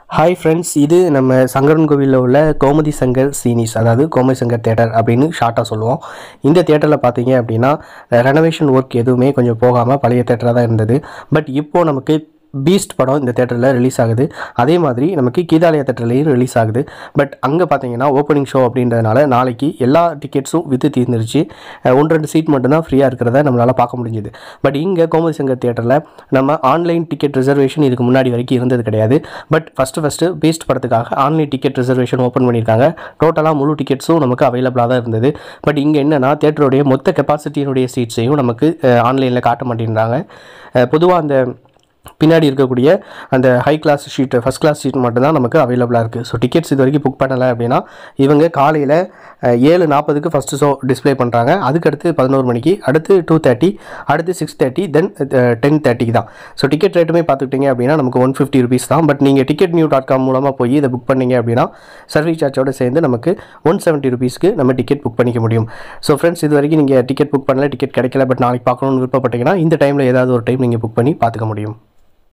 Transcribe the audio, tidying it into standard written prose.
Hi friends, இது நம்ம சங்கரன்கோவிலில் உள்ள கோமதி சங்கர் சீனிஸ், அதாவது கோமதி சங்கர் தியேட்டர் அப்படின்னு ஷார்ட்டாக சொல்லுவோம். இந்த தியேட்டரில் பார்த்தீங்க அப்படின்னா ரெனோவேஷன் ஒர்க் எதுவுமே கொஞ்சம் போகாமல் பழைய தியேட்டராக தான் இருந்தது. பட் இப்போது நமக்கு பீஸ்ட் படம் இந்த தேட்டரில் ரிலீஸ் ஆகுது. அதே மாதிரி நமக்கு கீதாலயா தேட்டர்லேயும் ரிலீஸ் ஆகுது. பட் அங்கே பார்த்தீங்கன்னா ஓப்பனிங் ஷோ அப்படின்றதுனால நாளைக்கு எல்லா டிக்கெட்ஸும் விற்று தீர்ந்துருச்சு. 1-2 சீட் மட்டும்தான் ஃப்ரீயாக இருக்கிறத நம்மளால் பார்க்க முடிஞ்சுது. பட் இங்கே கோமதி சங்கர் தியேட்டரில் நம்ம ஆன்லைன் டிக்கெட் ரிசர்வேஷன் இதுக்கு முன்னாடி வரைக்கும் இருந்தது கிடையாது. பட் ஃபஸ்ட்டு பீஸ்ட் படத்துக்காக ஆன்லைன் டிக்கெட் ரிசர்வேஷன் ஓப்பன் பண்ணியிருக்காங்க. டோட்டலாக முழு டிக்கெட்ஸும் நமக்கு அவைலபிளாக தான் இருந்தது. பட் இங்கே என்னென்னா தியேட்டருடைய மொத்த கெப்பாசிட்டியினுடைய சீட்ஸையும் நமக்கு ஆன்லைனில் காட்ட மாட்டேங்கிறாங்க. பொதுவாக அந்த பின்னாடி இருக்கக்கூடிய அந்த high class seat, first class seat மட்டும்தான் நமக்கு அவைலபிளாக இருக்குது. ஸோ டிக்கெட்ஸ் இது வரைக்கும் புக் பண்ணலை அப்படின்னா இவங்க காலையில் 7:40க்கு ஃபஸ்ட்டு ஷோ டிஸ்பிளே பண்ணுறாங்க. அதுக்கடுத்து 11 மணிக்கு, அடுத்து 2:30, அடுத்து 6:30, தென் 10:30 தான். ஸோ டிக்கெட் ரேட்டுமே பார்த்துக்கிட்டிங்க அப்படின்னா நமக்கு 150 rupees தான். பட் நீங்கள் ticketnew.com மூலமாக போய் இதை புக் பண்ணிங்க அப்படின்னா சர்வீஸ் சார்ஜோடு சேர்ந்து நமக்கு 170 rupeesக்கு நம்ம டிக்கெட் புக் பண்ணிக்க முடியும். ஸோ ஃப்ரெண்ட்ஸ், இது வரைக்கும் நீங்கள் டிக்கெட் புக் பண்ணல, டிக்கெட் கிடைக்கல, பட் நாளைக்கு பார்க்கணுன்னு விருப்பப்பட்டீங்கன்னா இந்த டைமில் ஏதாவது ஒரு டைம் நீங்கள் புக் பண்ணி பார்த்துக்க முடியும்.